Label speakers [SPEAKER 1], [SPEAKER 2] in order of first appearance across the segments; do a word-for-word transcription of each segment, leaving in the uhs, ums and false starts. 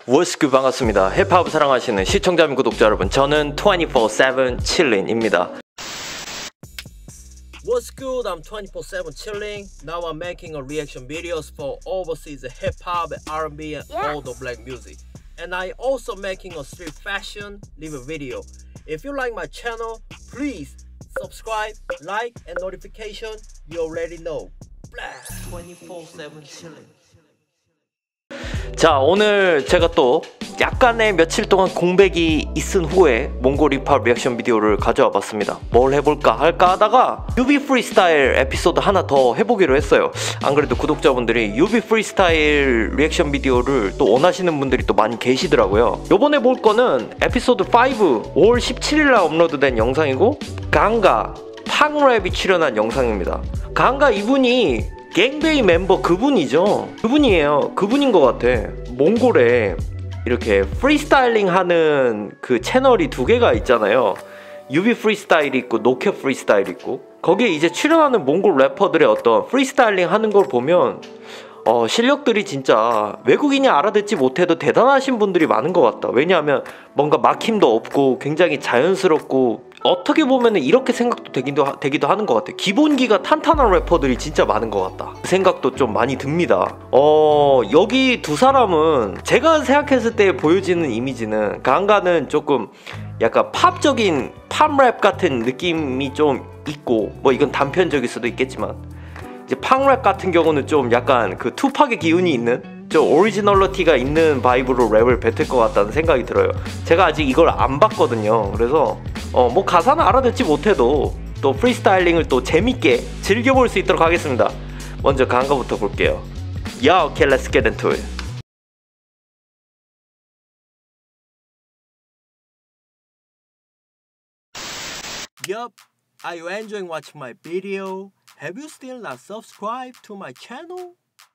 [SPEAKER 1] What's good, 반갑습니다. 힙합을 사랑하시는 시청자 및 구독자 여러분, 저는 twenty-four seven chillin입니다. What's good? I'm twenty-four seven chilling. Now I'm making a reaction videos for overseas hip-hop, R and B and yes. all the black music. And I also making a street fashion live video. If you like my channel, please subscribe, like and notification. You already know. Blast twenty-four seven chilling. 자, 오늘 제가 또 약간의 며칠 동안 공백이 있은 후에 몽골 힙합 리액션 비디오를 가져와 봤습니다. 뭘 해볼까 할까 하다가 유비 프리스타일 에피소드 하나 더 해보기로 했어요. 안 그래도 구독자분들이 유비 프리스타일 리액션 비디오를 또 원하시는 분들이 또 많이 계시더라고요. 요번에 볼 거는 에피소드 오 오월 십칠일 날 업로드된 영상이고, 강가 팡랩이 출연한 영상입니다. 강가 이분이 갱베이 멤버 그분이죠. 그분이에요. 그분인 것 같아. 몽골에 이렇게 프리스타일링 하는 그 채널이 두 개가 있잖아요. 유비 프리스타일이 있고 노케 프리스타일이 있고, 거기에 이제 출연하는 몽골 래퍼들의 어떤 프리스타일링 하는 걸 보면 어, 실력들이 진짜 외국인이 알아듣지 못해도 대단하신 분들이 많은 것 같다. 왜냐하면 뭔가 막힘도 없고 굉장히 자연스럽고, 어떻게 보면 이렇게 생각도 되기도, 하, 되기도 하는 것 같아. 기본기가 탄탄한 래퍼들이 진짜 많은 것 같다. 그 생각도 좀 많이 듭니다. 어, 여기 두 사람은 제가 생각했을 때 보여지는 이미지는, 강가는 조금 약간 팝적인 팝랩 같은 느낌이 좀 있고, 뭐 이건 단편적일 수도 있겠지만, 이제 팡랩 같은 경우는 좀 약간 그 투팍의 기운이 있는, 좀 오리지널리티가 있는 바이브로 랩을 뱉을 것 같다는 생각이 들어요. 제가 아직 이걸 안 봤거든요. 그래서 어, 뭐 가사는 알아듣지 못해도 또 프리스타일링을 또 재밌게 즐겨볼 수 있도록 하겠습니다. 먼저 강가부터 볼게요. Yo, okay, let's get into it. Yup, are you enjoying watching my video? Have you still not subscribed to my channel?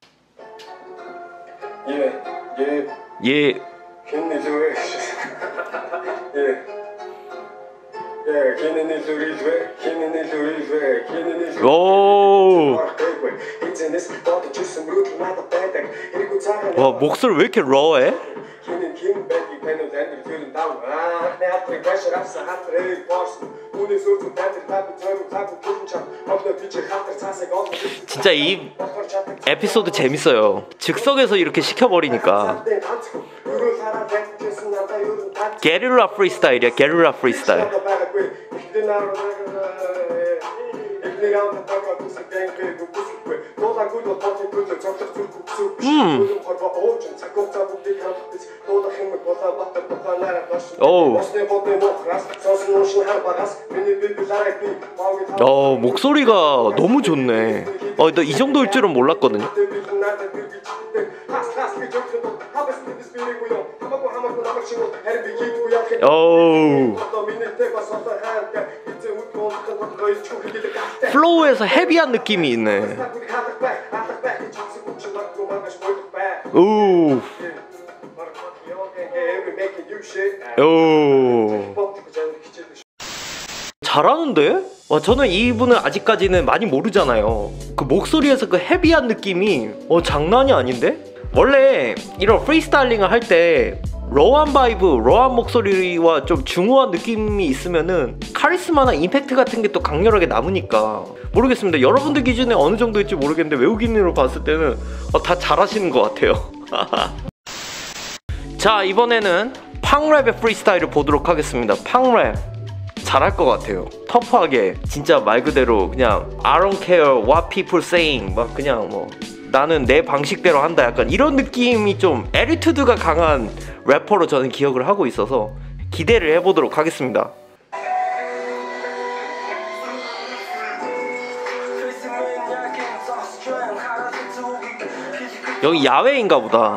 [SPEAKER 2] Yeah, yeah.
[SPEAKER 1] Yeah.
[SPEAKER 2] Can you do it? Yeah. Yeah, can you do it? Can you do it? Can you do it?
[SPEAKER 1] 오. 와, 목소리 왜 이렇게 러해? 진짜 이 에피소드 재밌어요. 즉석에서 이렇게 시켜버리니까. 게릴라 프리스타일이야. 게릴라 프리스타일. 음. 오. 어, 목소리가 너무 좋네. 어, 나 이 정도일 줄은 몰랐거든요. 오. 플로우에서 헤비한 느낌이 있네. 오. 오. 잘하는데? 와, 저는 이분은 아직까지는 많이 모르잖아요. 그 목소리에서 그 헤비한 느낌이 어, 장난이 아닌데? 원래 이런 프리스타일링을 할 때 러한 바이브, 러한 목소리와 좀 중후한 느낌이 있으면은 카리스마나 임팩트 같은 게 또 강렬하게 남으니까. 모르겠습니다. 여러분들 기준에 어느 정도일지 모르겠는데 외국인으로 봤을 때는 어, 다 잘하시는 것 같아요. 자, 이번에는 팡랩의 프리스타일을 보도록 하겠습니다. 팡랩 잘할 것 같아요. 터프하게, 진짜 말 그대로 그냥 I don't care what people saying, 막 그냥 뭐 나는 내 방식대로 한다, 약간 이런 느낌이 좀 애티튜드가 강한 래퍼로 저는 기억을 하고 있어서 기대를 해보도록 하겠습니다. 여기 야외인가 보다.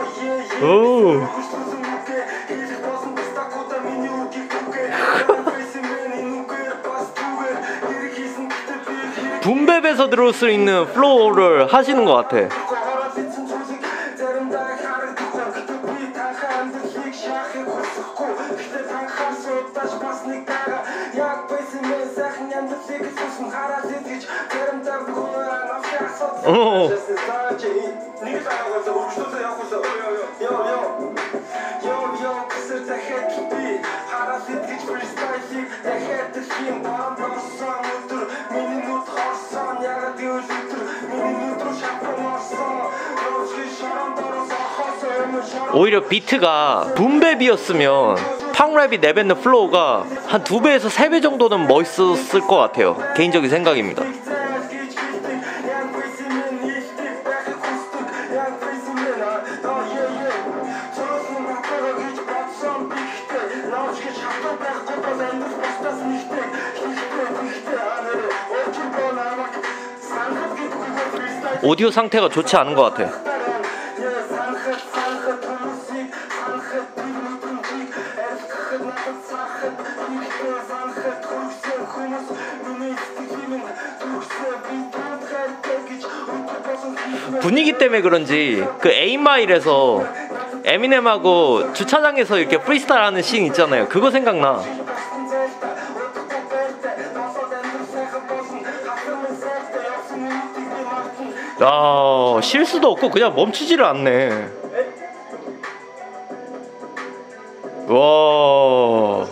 [SPEAKER 1] 오. 붐베베에서 들을 수 있는 플로우를 하시는 것 같아. 어. 오히려 비트가 붐베비였으면 팡랩이 내뱉는 플로우가 한 두 배에서 세 배 정도는 멋있었을 것 같아요. 개인적인 생각입니다. 오디오 상태가 좋지 않은 것 같아. 분위기 때문에 그런지 그 에잇마일에서 에미넴하고 주차장에서 이렇게 프리스타일 하는 씬 있잖아요. 그거 생각나. 야, 실수도 없고 그냥 멈추지를 않네. 와.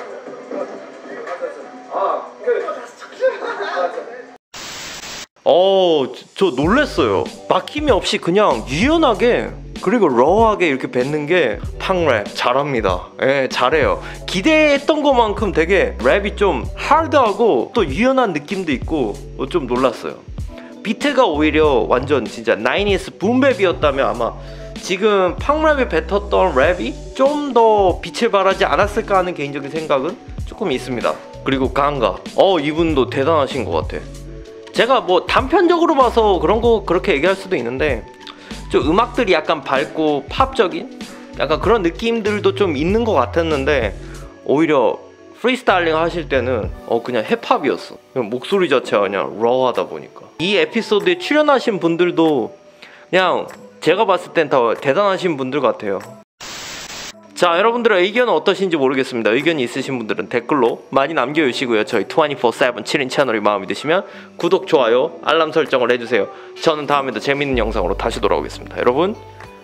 [SPEAKER 1] 어, 저 놀랬어요. 막힘이 없이 그냥 유연하게 그리고 러하게 이렇게 뱉는 게 팡랩 잘합니다. 예, 잘해요. 기대했던 것만큼 되게 랩이 좀 하드하고 또 유연한 느낌도 있고 좀 놀랐어요. 비트가 오히려 완전 진짜 나이니스 붐랩이었다면 아마 지금 팡랩이 뱉었던 랩이 좀 더 빛을 발하지 않았을까 하는 개인적인 생각은 조금 있습니다. 그리고 강가, 어 이분도 대단하신 것 같아. 제가 뭐 단편적으로 봐서 그런 거 그렇게 얘기할 수도 있는데 좀 음악들이 약간 밝고 팝적인 약간 그런 느낌들도 좀 있는 것 같았는데 오히려 프리스타일링 하실 때는 어 그냥 힙합이었어. 그냥 목소리 자체가 그냥 러하다 보니까 이 에피소드에 출연하신 분들도 그냥 제가 봤을 땐 다 대단하신 분들 같아요. 자, 여러분들의 의견은 어떠신지 모르겠습니다. 의견이 있으신 분들은 댓글로 많이 남겨주시고요. 저희 이십사 세븐 칠 인 채널이 마음에 드시면 구독, 좋아요, 알람 설정을 해주세요. 저는 다음에도 재밌는 영상으로 다시 돌아오겠습니다. 여러분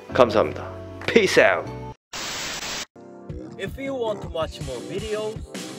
[SPEAKER 1] 감사합니다. Peace out. If you want to watch more videos